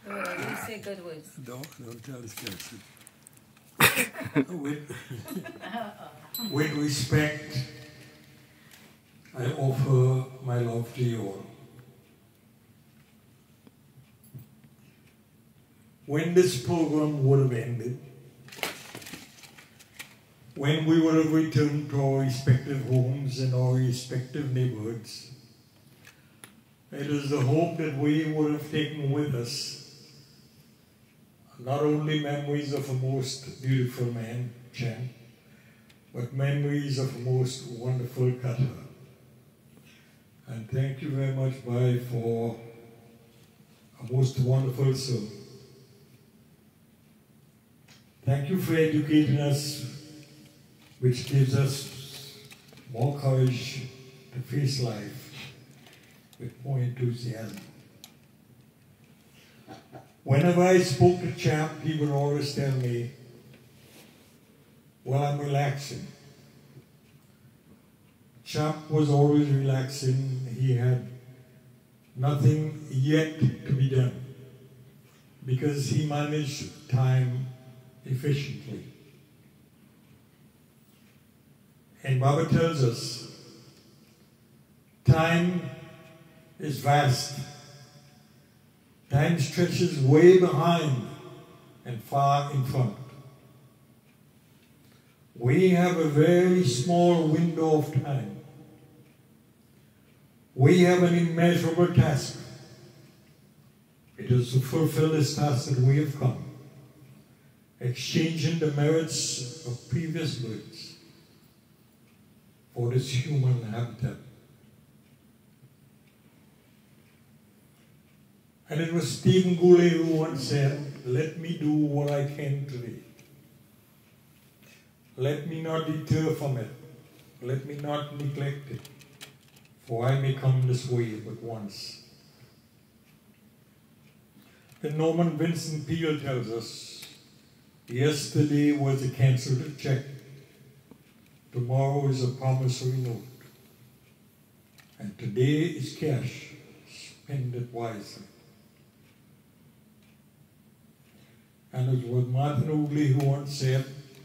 You say good words. Don't tell this person. With respect, I offer my love to you all. When this program would have ended, when we would have returned to our respective homes and our respective neighborhoods, it is the hope that we would have taken with us not only memories of a most beautiful man, Chan, but memories of a most wonderful cutter. And thank you very much, Bhai, for a most wonderful soul. Thank you for educating us, which gives us more courage to face life with more enthusiasm. Whenever I spoke to Champ, he would always tell me, well, I'm relaxing. Champ was always relaxing. He had nothing yet to be done because he managed time efficiently. And Baba tells us, time is vast. Time stretches way behind and far in front. We have a very small window of time. We have an immeasurable task. It is to fulfill this task that we have come, exchanging the merits of previous births for this human habitat. And it was Stephen Goulet who once said, let me do what I can today. Let me not deter from it. Let me not neglect it. For I may come this way but once. Then Norman Vincent Peale tells us, yesterday was a cancelled check. Tomorrow is a promissory note. And today is cash. Spend it wisely. And it was Martin Ogley who once said,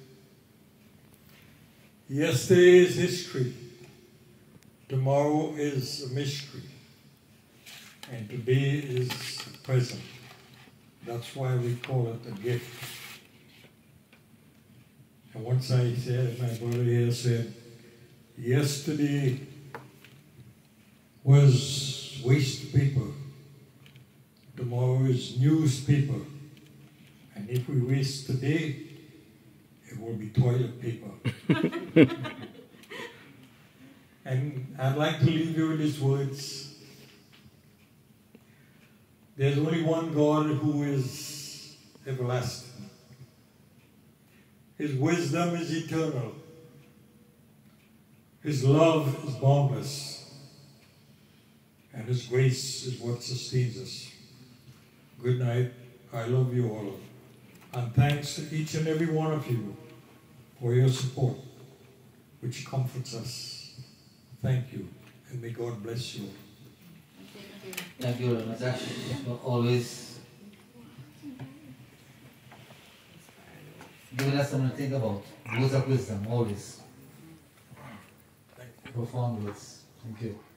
yesterday is history, tomorrow is a mystery, and today is present. That's why we call it a gift. And once I said, my brother here said, yesterday was waste paper, tomorrow is newspaper. And if we waste today, it will be toilet paper. And I'd like to leave you with these words. There's only one God who is everlasting. His wisdom is eternal. His love is boundless. And His grace is what sustains us. Good night. I love you all. And thanks to each and every one of you for your support, which comforts us. Thank you, and may God bless you. Thank you, Natash, for always giving us something to think about. Words of wisdom, always. Profound words. Thank you.